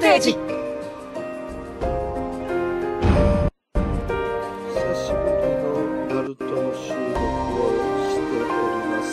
テージ。 久しぶりのナルトの収録をしております。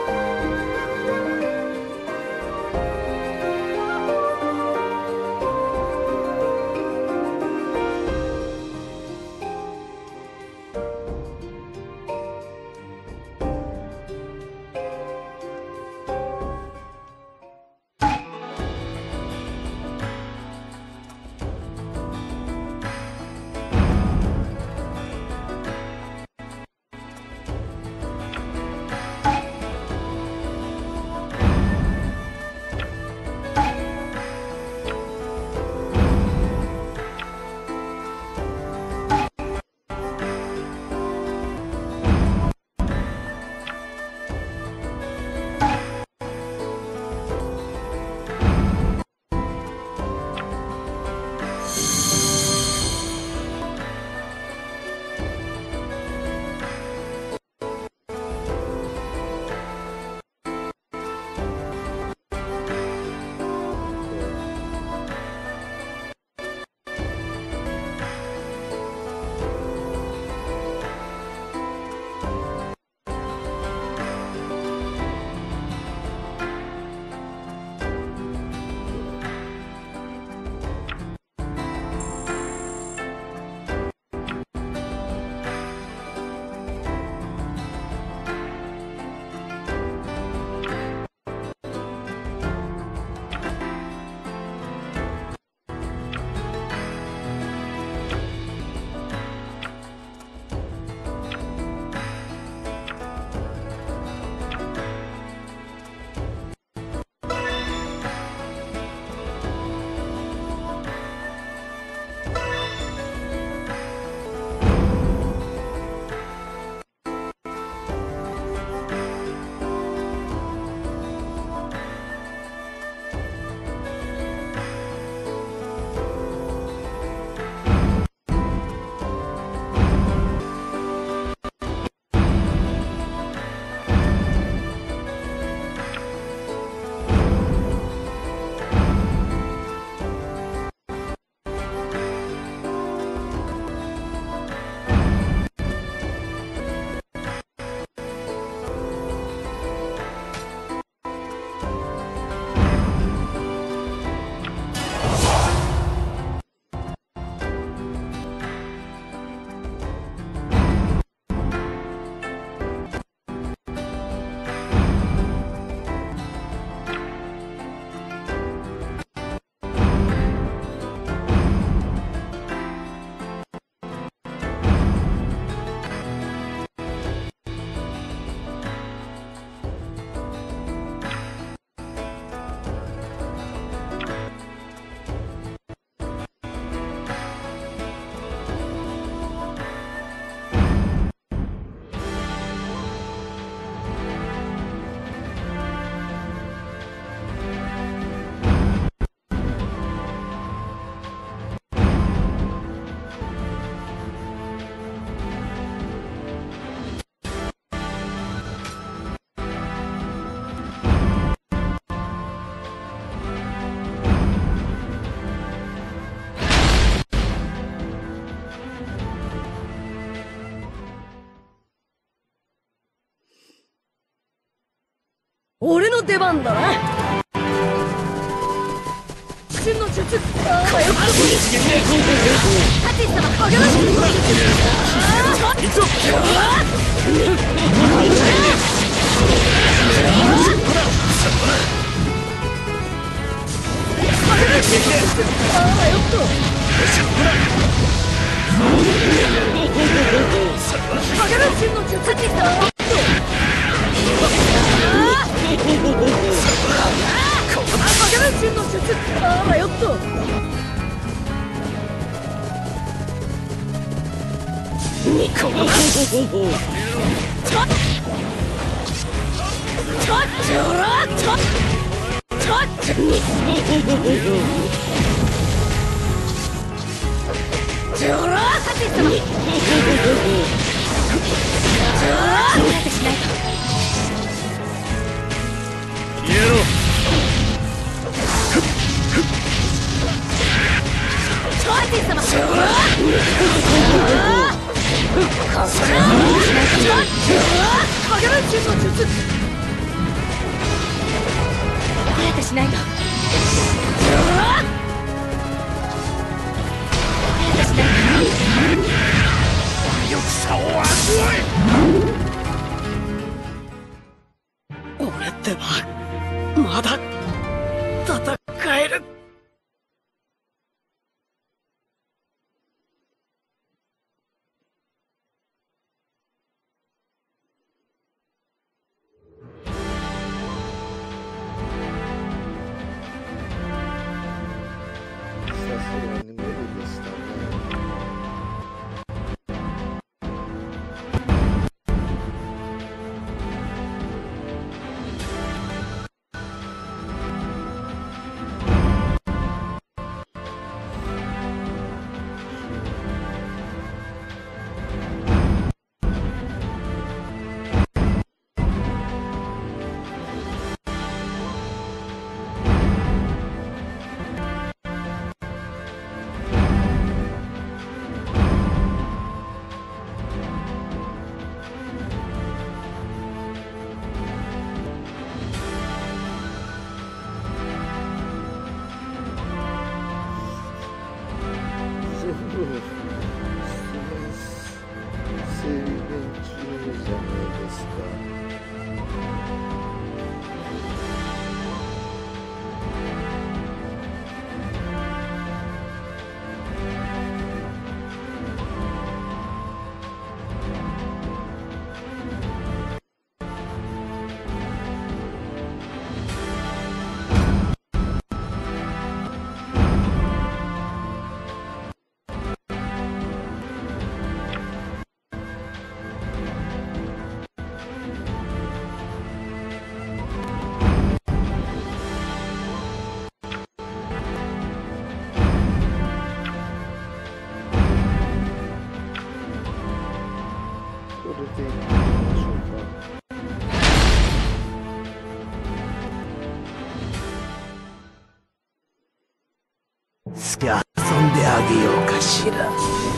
俺の出番だな。真の術、ああよくタチ様励まし手当てしないと。手当てしないと。 よくさを味わえ。 俺ってばまだ戦える。さすがに無理でしたね。全部制限中じゃないですか。これでいきましょうか。 遊んであげようかしら。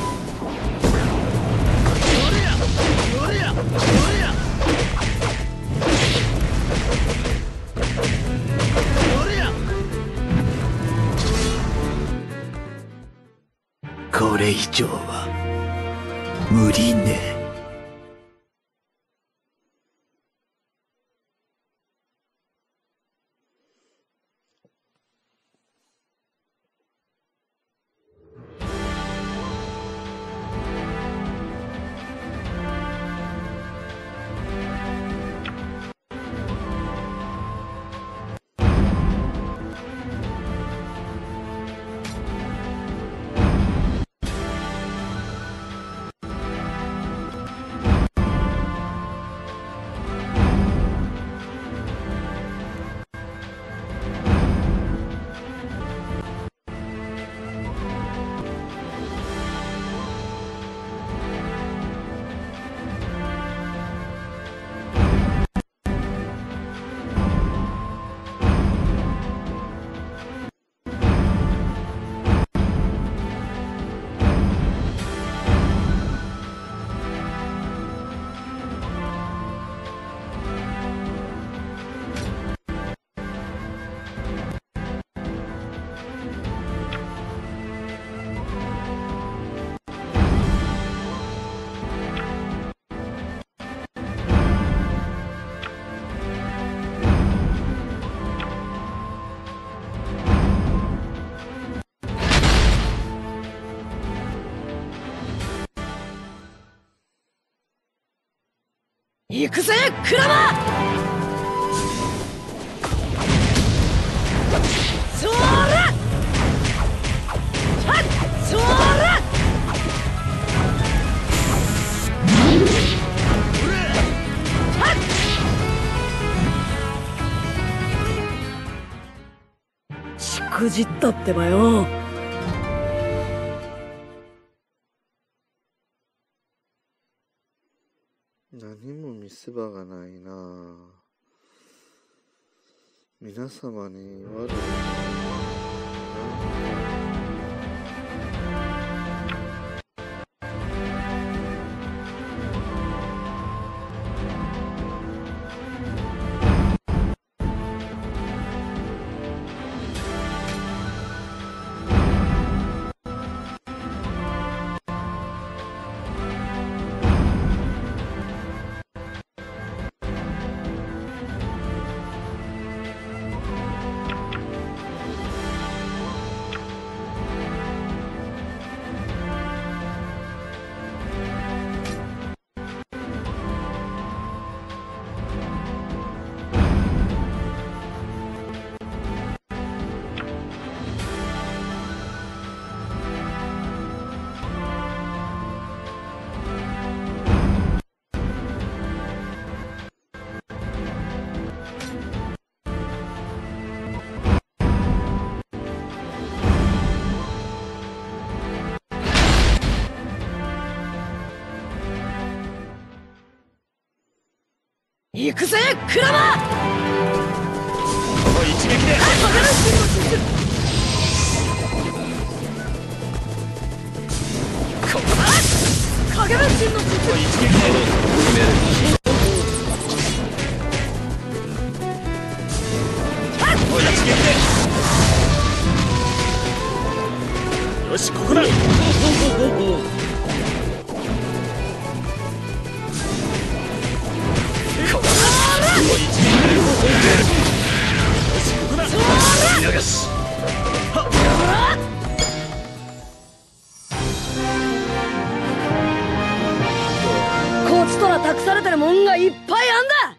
これ以上は無理ね。 行くぜクラマ。そらはっそらはっしくじったってばよ。 何も見せ場がないな。皆様に悪いな。 行くぜクラマ。 この一撃で影の真の術。影の真の術。 この一撃で決める。この一撃でよし、ここだ。流す。 こっちとら託されてるもんがいっぱいあんだ。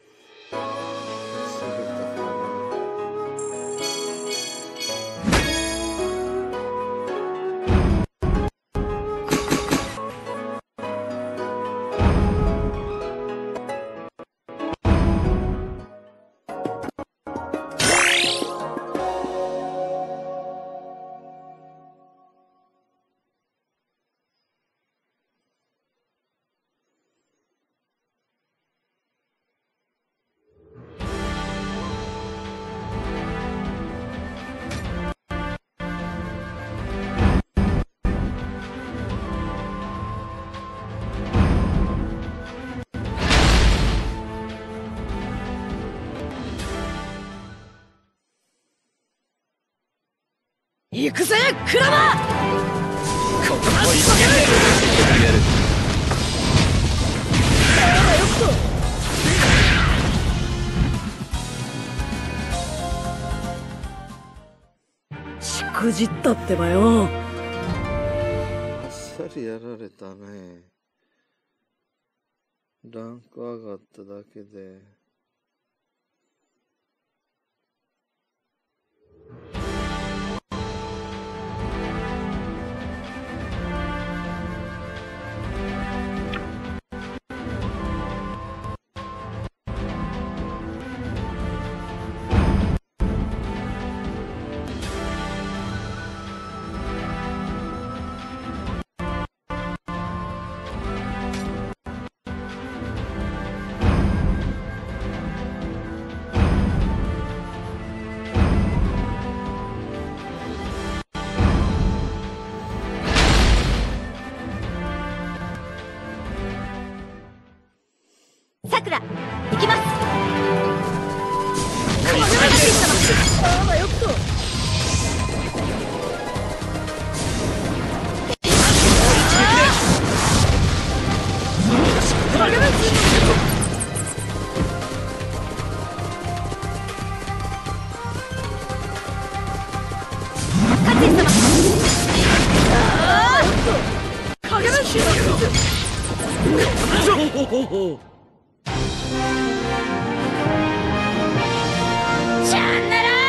行くぜクラマ。 ここの一撃で決める。 しくじったってばよ。 あっさりやられたね。ランク上がっただけで。 さくら行きます。 あらよっと。影の真の術。 チャンネル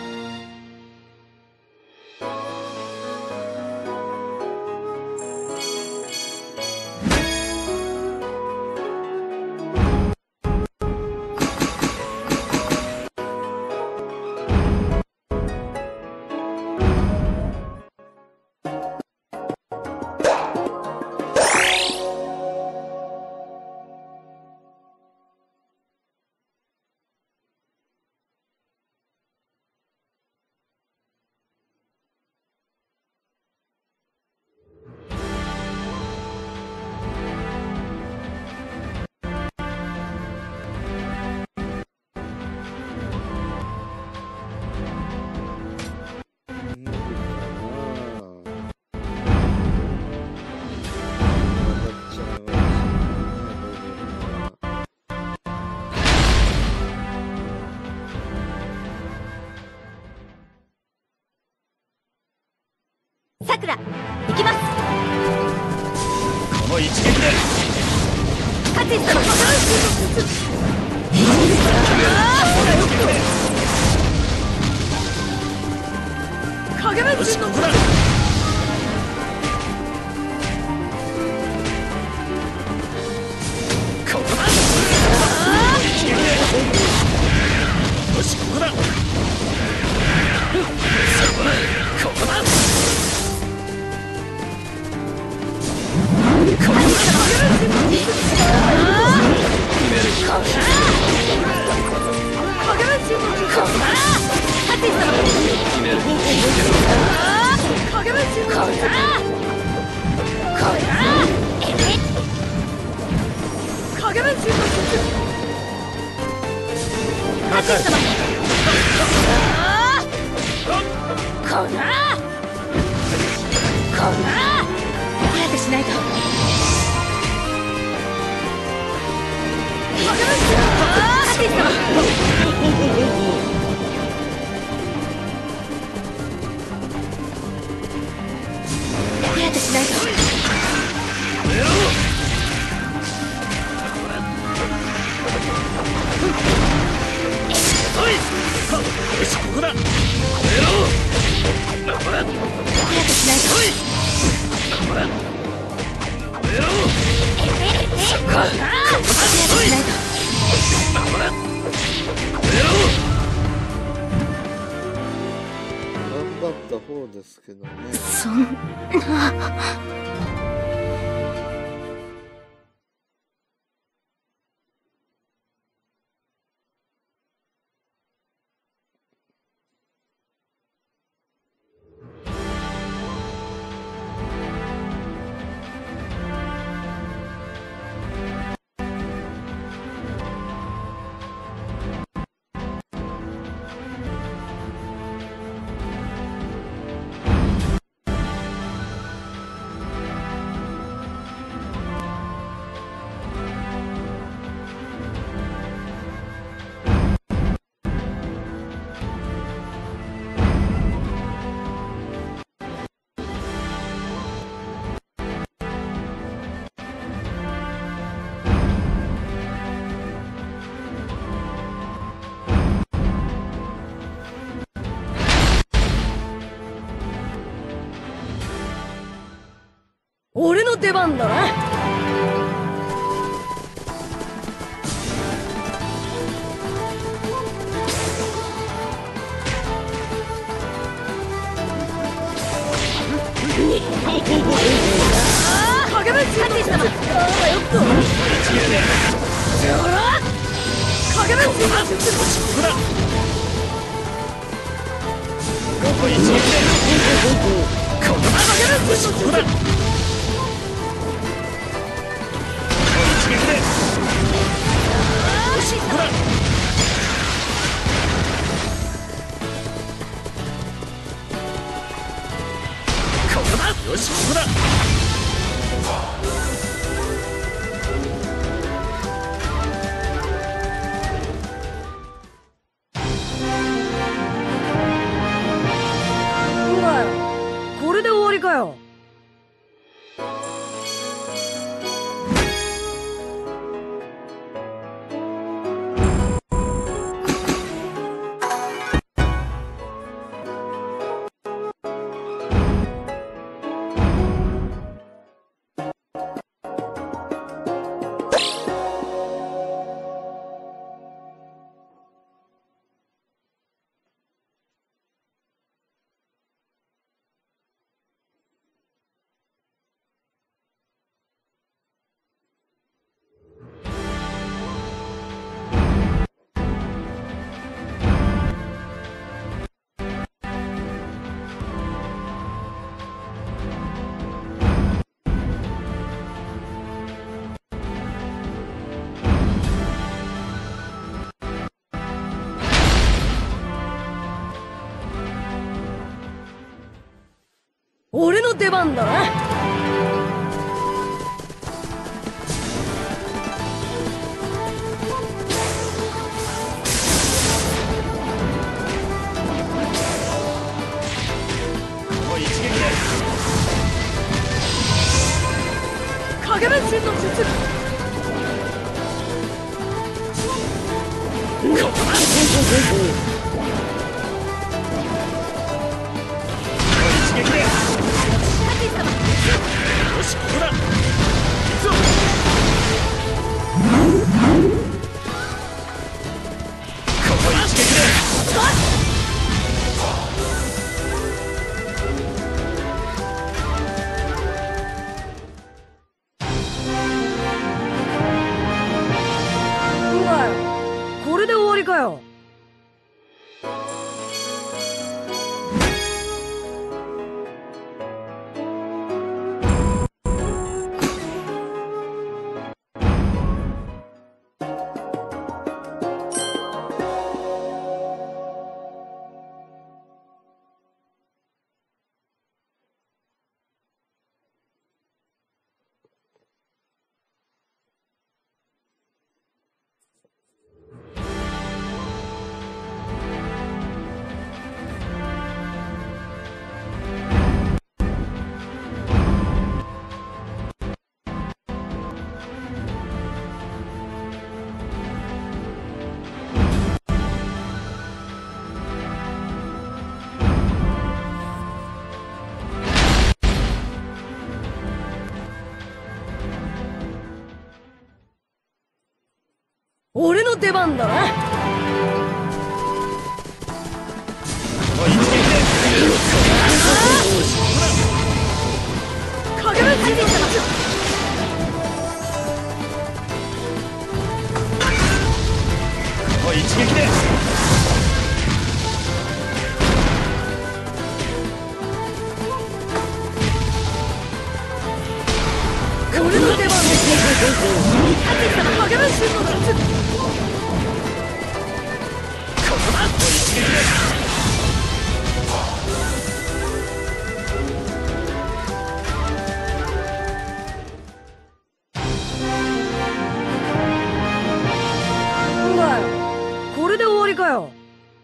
さくら行きます。 この一撃で勝ち様影の真の術。 ここだ。一撃でよし、ここだ。ここだ。決める。 早くしないと。ハティ様。早くしないと。 よし、ここだ。 早くしないと。早くしないと。 頑張った方ですけどね。 そんな。俺の出番だな。影分身ハティ様。ああ、よっと。影分身の術。 ここだ。ここ一撃で。ここだ。 影分身の術。 ここだ。一撃で。よし、ここだ。ここだ。よし、ここだ。 これで終わりかよ。俺の出番だな。 ここ一撃で。 影分身の術。 ここだ。一撃で。 ハティ様。 よし、ここだ。行くぞ。ここ一撃で。 これで終わりかよ。 出番だな。 この一撃で影分身様。 この一撃で俺の出番です。ハティ様影分身の術。 ここだ。この一撃でなんだよ、これで終わりかよ。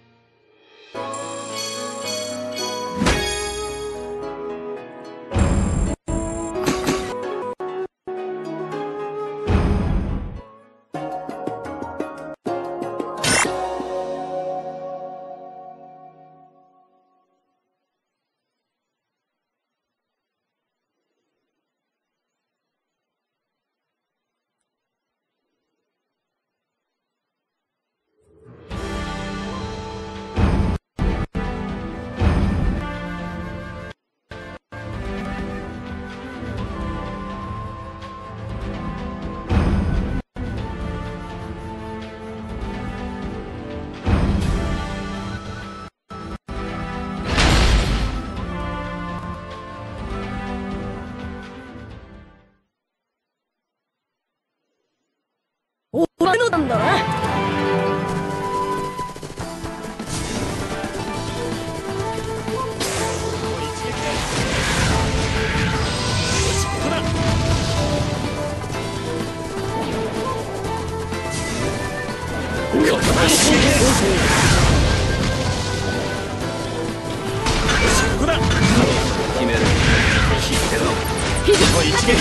俺のなんだな。 ここだ。決める。引いてろ。この一撃で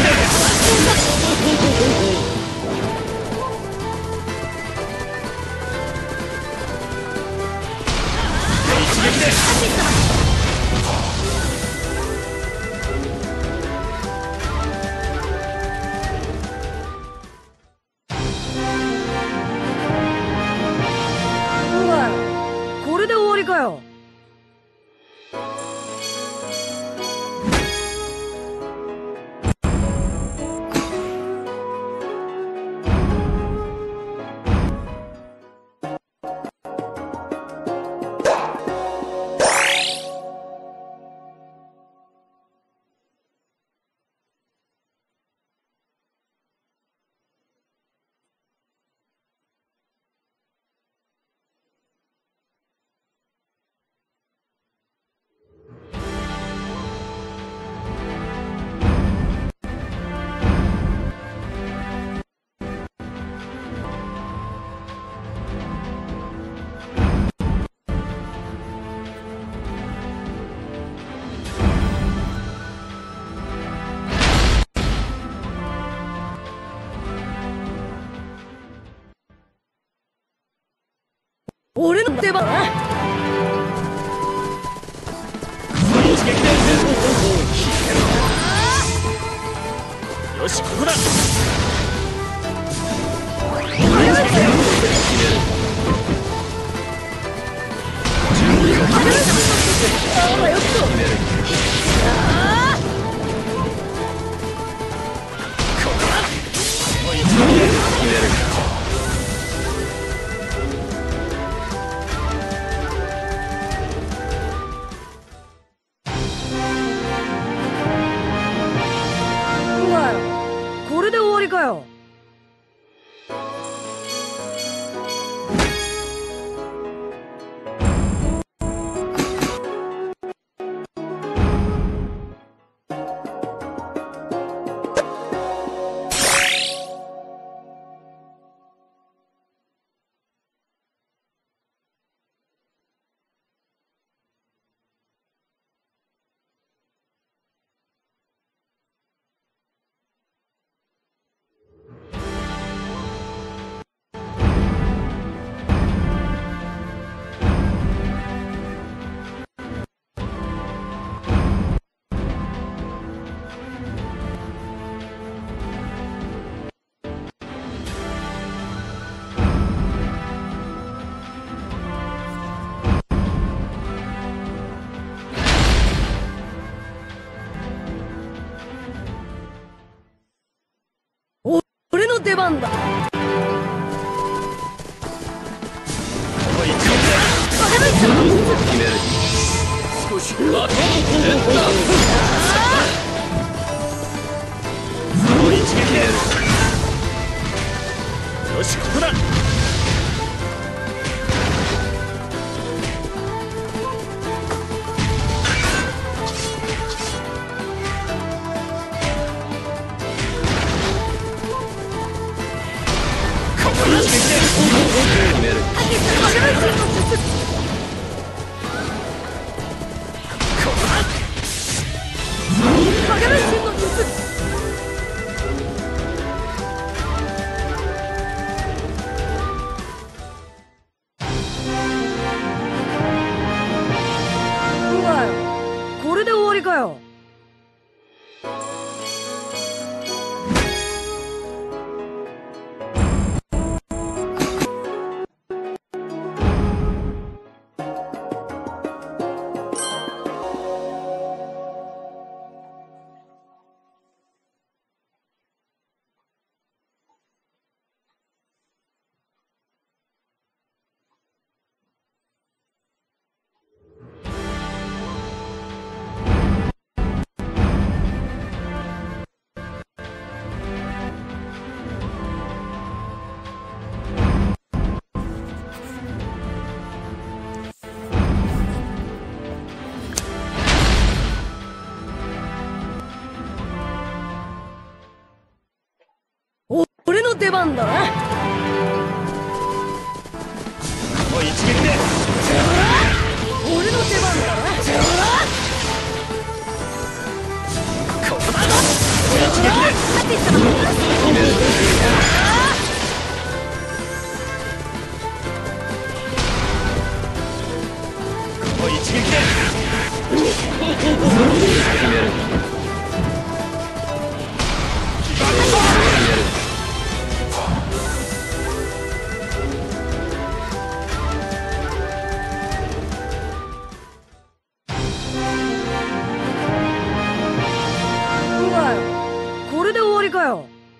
なんだよ、これで終わりかよ。俺の出番だな。 一撃でよし、ここだ。 あらよっと。 ここだ。この一撃で決める。 なんだよ、これで終わりかよ。 出番だ。 決める。少し待とう。その一撃で。よし、ここだ。この一撃で決める。 影分身の術。うわよ、これで終わりかよ。俺の出番だな。 この一撃で。 俺の出番だな。 ここだ。この一撃で決める。この一撃で決める。 うわよ、これで終わりかよ。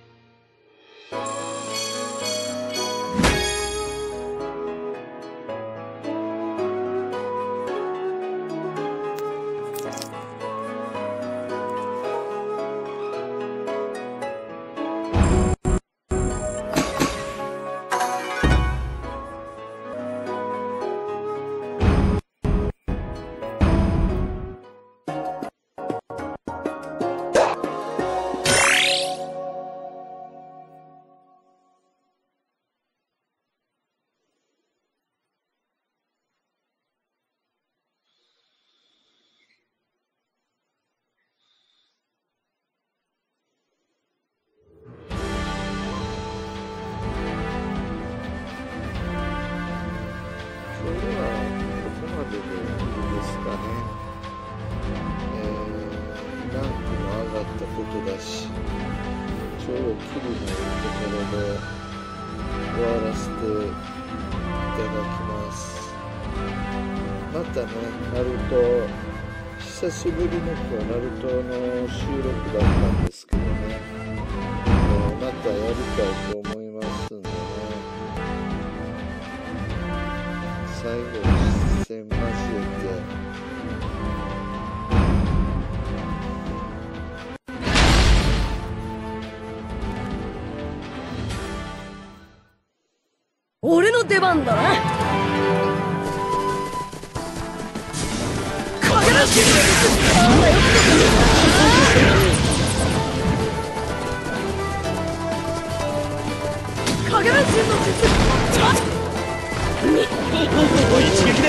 それはここまででいいですかね。ランクも上がったことだし、ちょうどキリのいいところで終わらせていただきます。またね、ナルト、久しぶりのナルトの収録だったんですけどね、またやりたいと思いますんでね。最後に視線交えて俺の出番だな。影分身の術。影分身の術。 この一撃で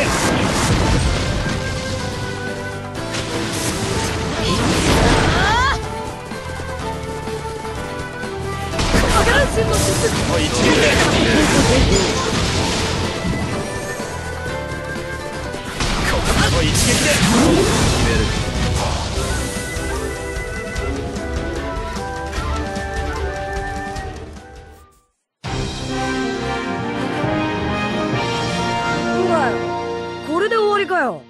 影分身の術。 この一撃でこの一撃で決める。 うわよ、これで終わりかよ。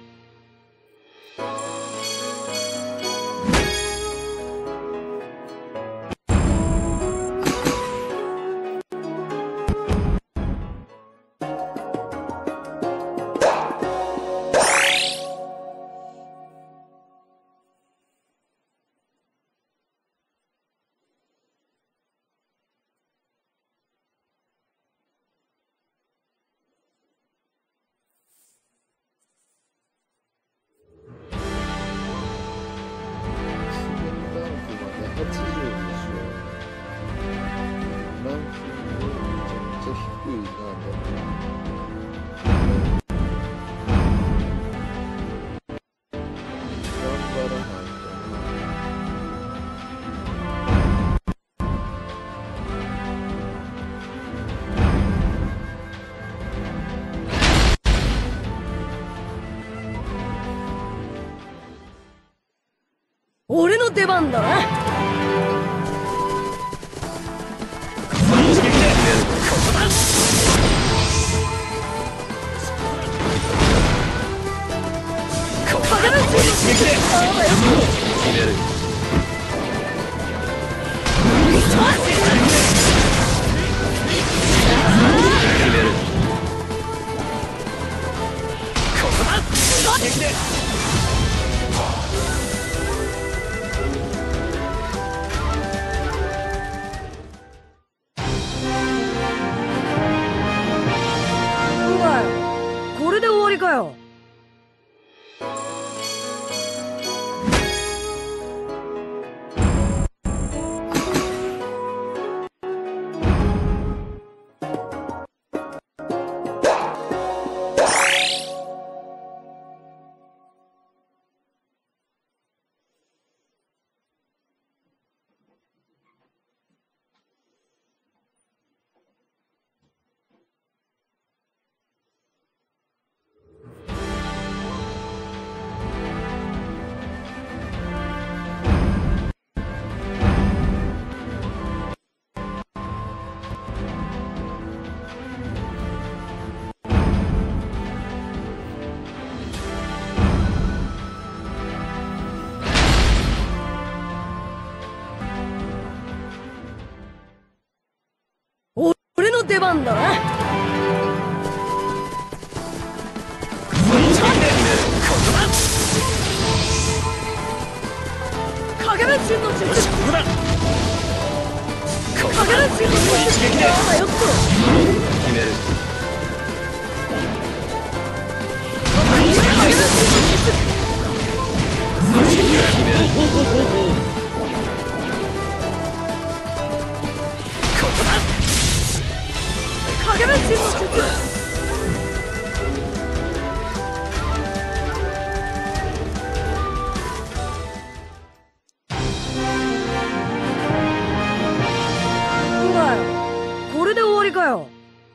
俺の出番だな。 一撃でここだ。 影分身の一撃であわよ決める。決める。ここだ。一撃でお前これで終わりかよ。俺の出番だな。影分身の術。 ここだ。 影分身の術。 一撃であわよっと。 決める。 影分身の術。 決める。ここだ。 影分身の術。お前これで終わりかよ。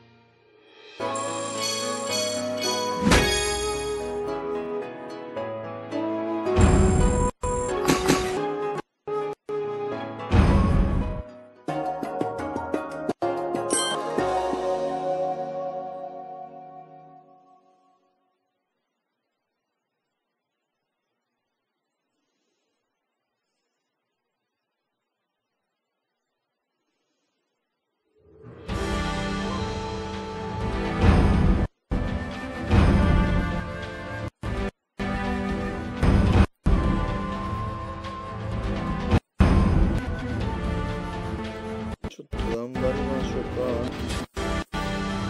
ちょっと頑張りましょうか。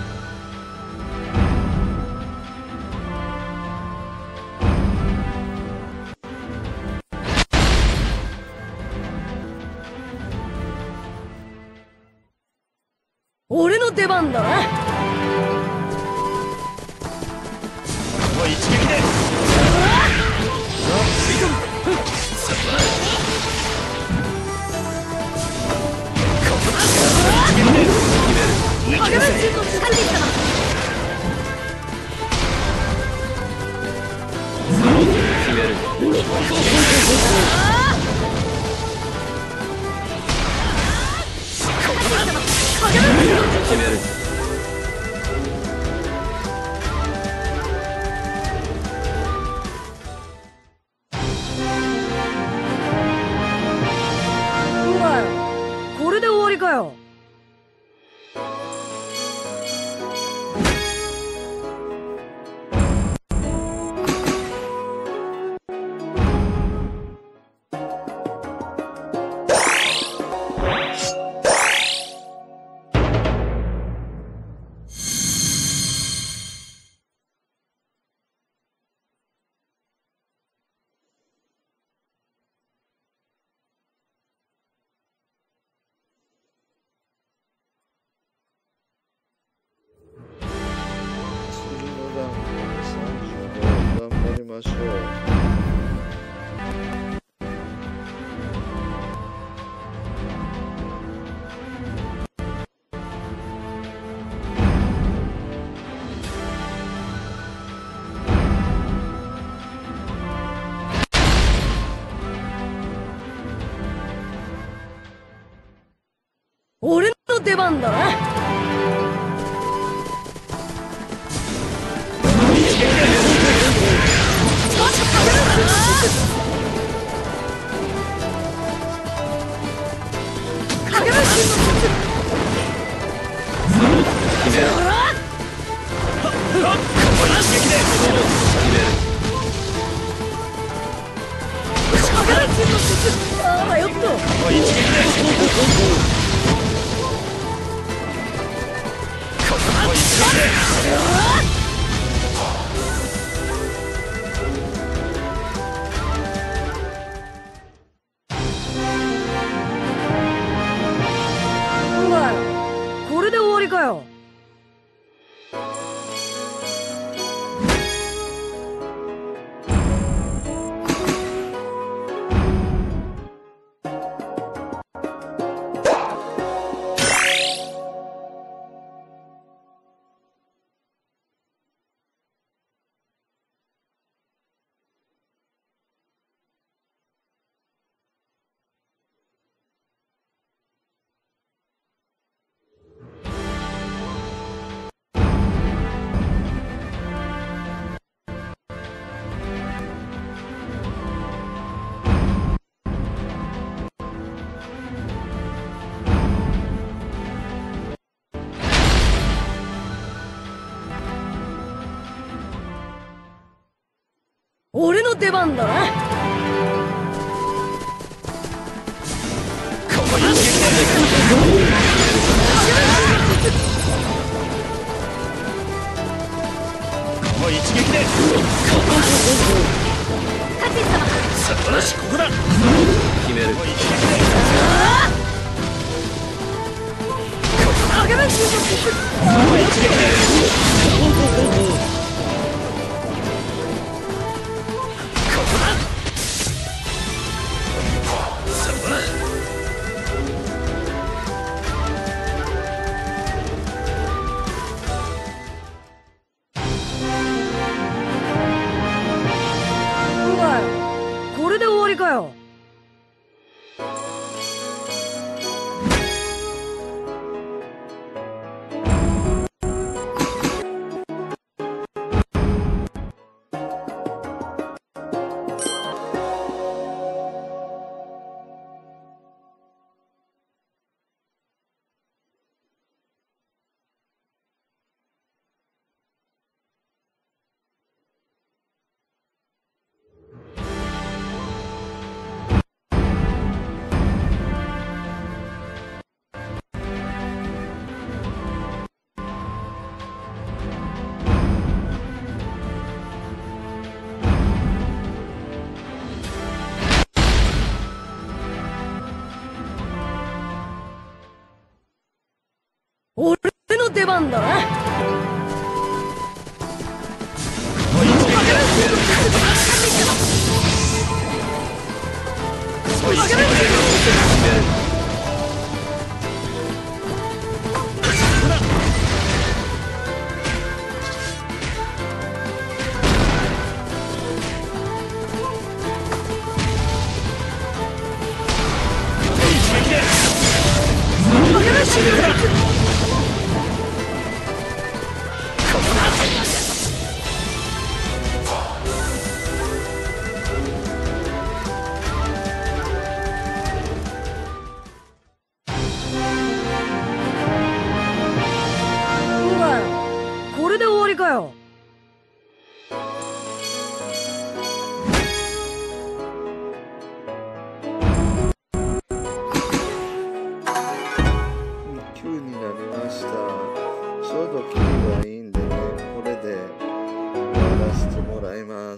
俺の出番だな。 この一撃で影分身の術。神様。 決める。 影分身の術。 決める。 お前これで終わりかよ。 次の段階で35頑張りましょう。 出番だな。影分身の術。ああ、よっと。これで終わりかよ。俺の出番だな。 もう一撃でカチ様。 よし、ここだ。決める。もう一撃で影分身の術。 もう一撃でこれで終わりかよ。俺の出番だな。これで終わりかよ。 9になりました。ちょうどキリがいいんでね、これで終わらせてもらいます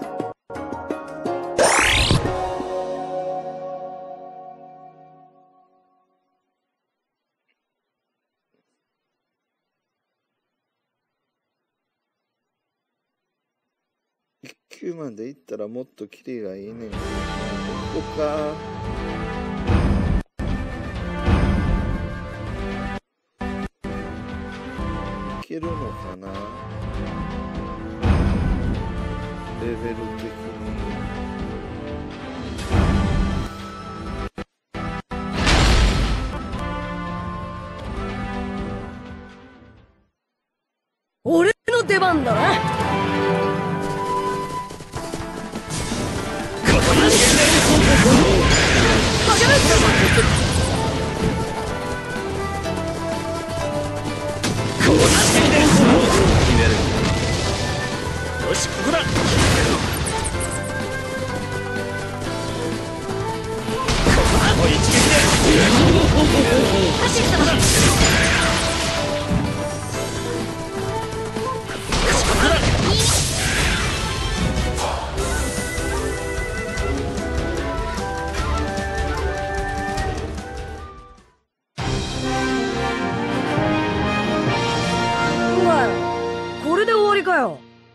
。1級までいったらもっとキリがいいねんけどな。ここか。いけるのかな、レベル的に。 出番だな。 ここに一撃で励め。 この一撃で決める。よし、ここだ。この一撃でハチ様。これで終わりかよ。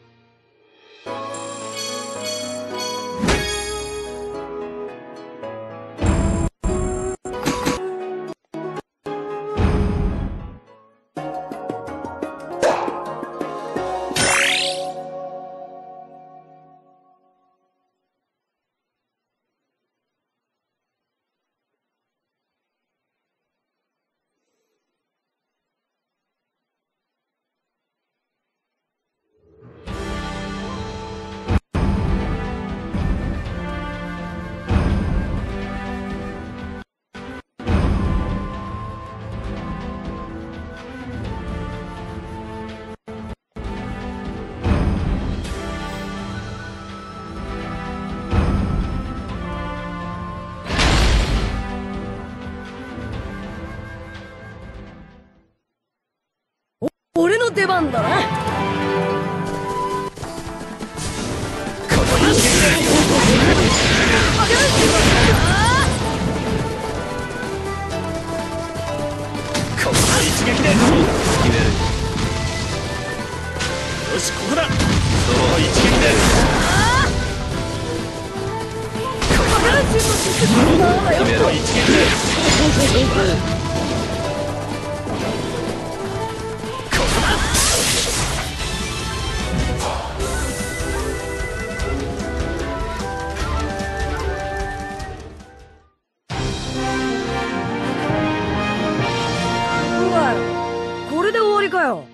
俺の出番だな。 この一撃でこの一撃で決める。よし、ここだ。その一撃でこの一撃でこれで終わりかよ。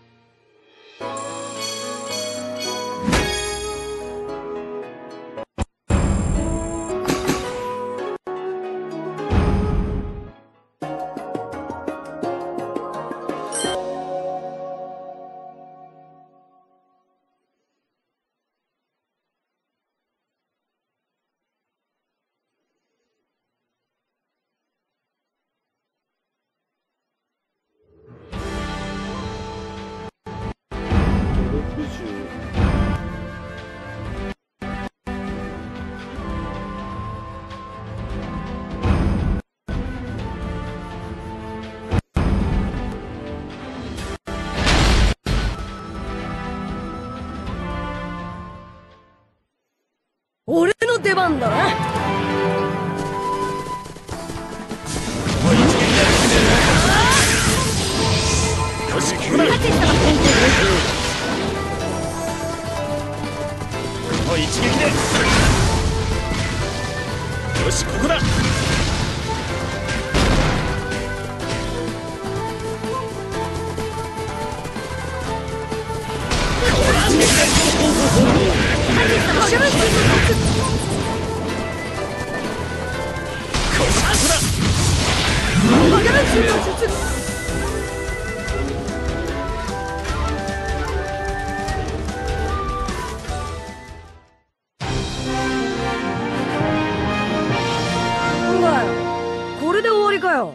俺の出番だな。 この一撃で決める。よし、ここだ。この一撃でよし、ここだ。 これで終わりかよ。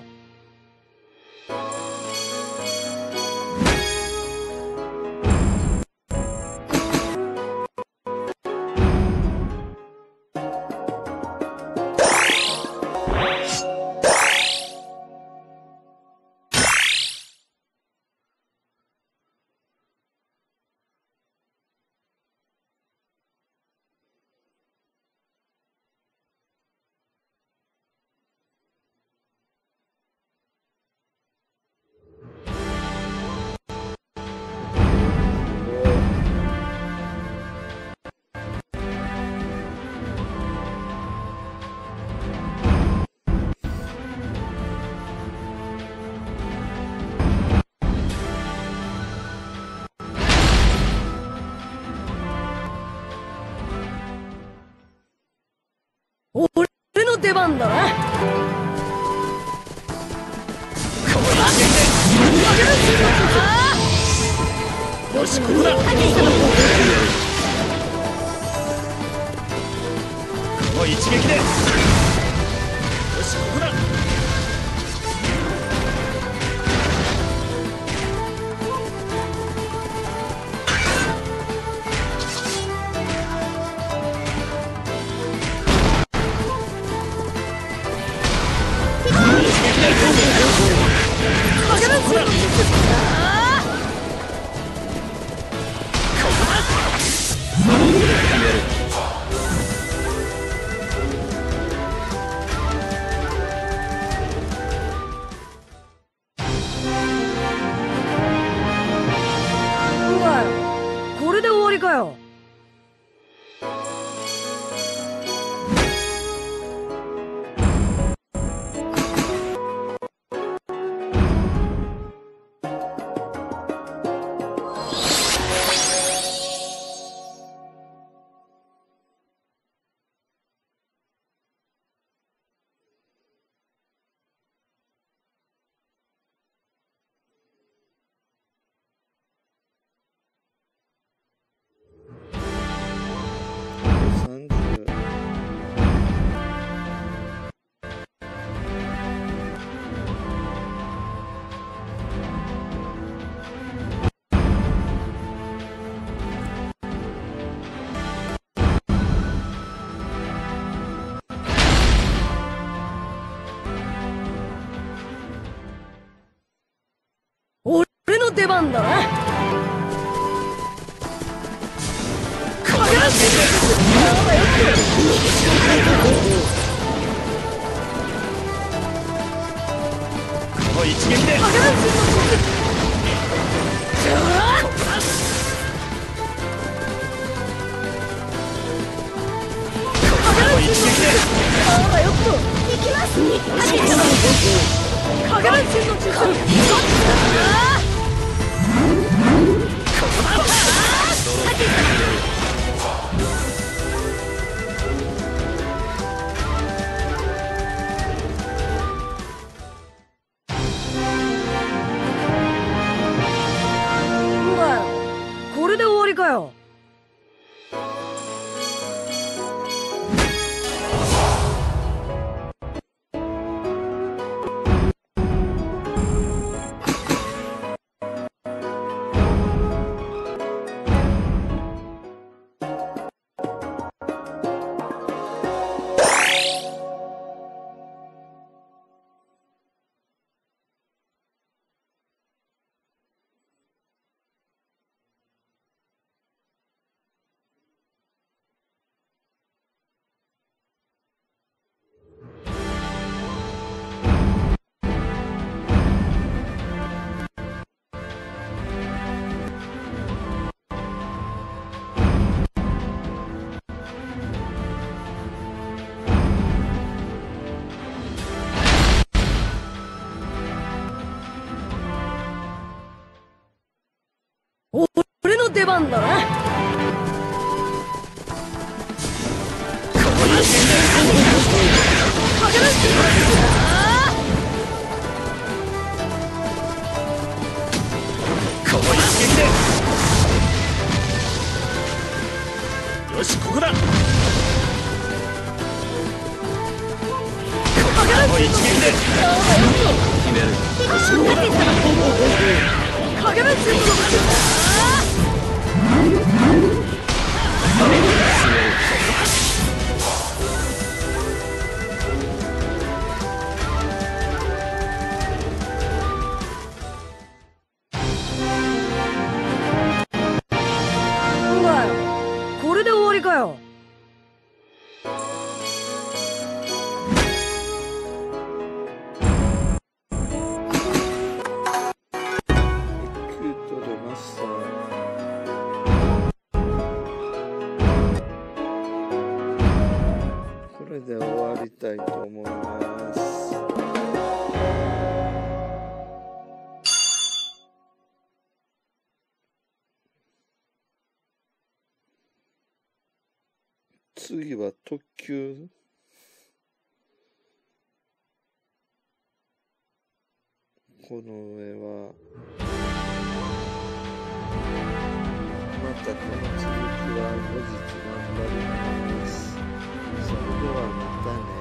番だな。 よし、ここだ。この一撃で。よし、ここだ。 これで終わりかよ。 30。 俺の出番だな。 この一撃で。 これで終わりかよ。俺の出番だな。 よし、ここだ。この一撃で。決める。よし、ここだ。 これで終わりかよ。 取れました。これで終わりたいと思います。次は特急この上はまたこの続きは後日頑張ります。それではまたね。